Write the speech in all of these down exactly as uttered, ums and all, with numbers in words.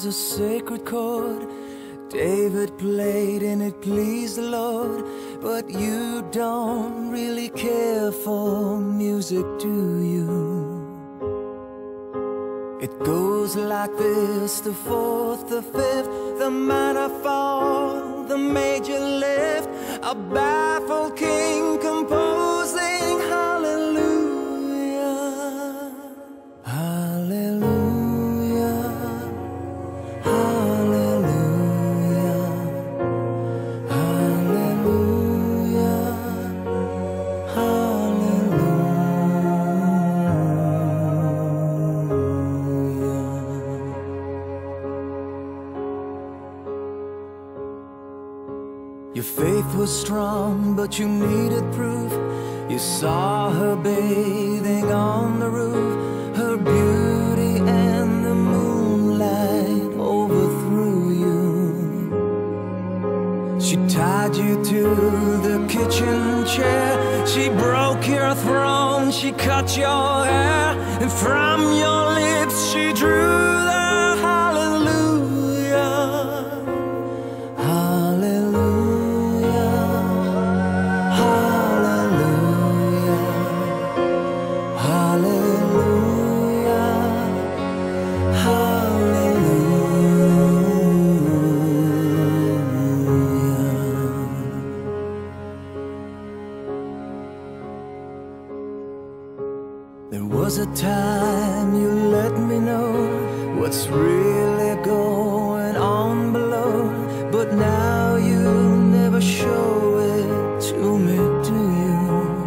a sacred chord. David played and it pleased the Lord. But you don't really care for music, do you? It goes like this: the fourth, the fifth, the minor fall, the major lift, a baffled king composing hallelujah, hallelujah, hallelujah, hallelujah, hallelujah. Your faith was strong, but you needed proof. You saw her bathing on the roof. Her beauty and the moonlight overthrew you. She tied you to the kitchen chair. She broke your throne, she cut your hair, and from your lips she drew the hallelujah, hallelujah, hallelujah, hallelujah, hallelujah. There was a time you let me know what's really going on below, but now you never show it to me, do you?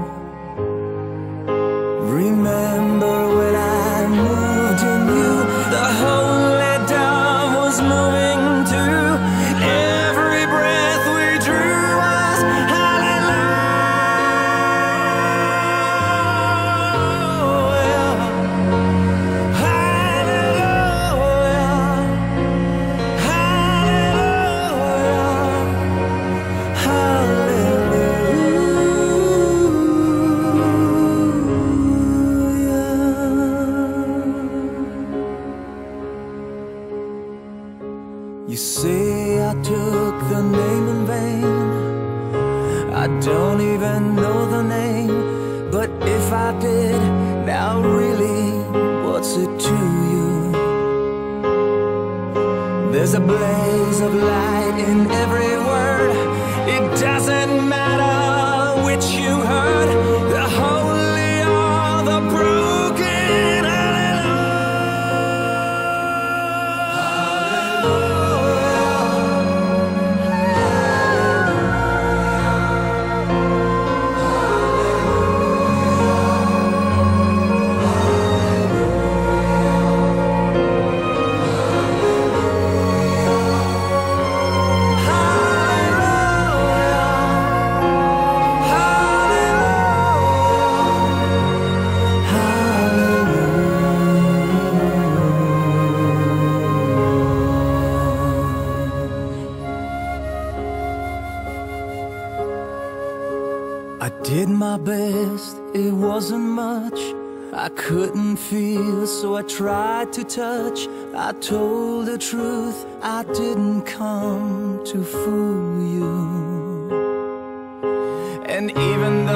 Remember when I moved in you, the holy dove was moving too. Every breath we drew was hallelujah, hallelujah, hallelujah. You say I took the name in vain. I don't even know the name, but if I did, now really, what's it to you? There's a blaze of light in every word. It doesn't matter which you heard, the holy or the broken. I did my best, it wasn't much. I couldn't feel, so I tried to touch. I told the truth, I didn't come to fool you. And even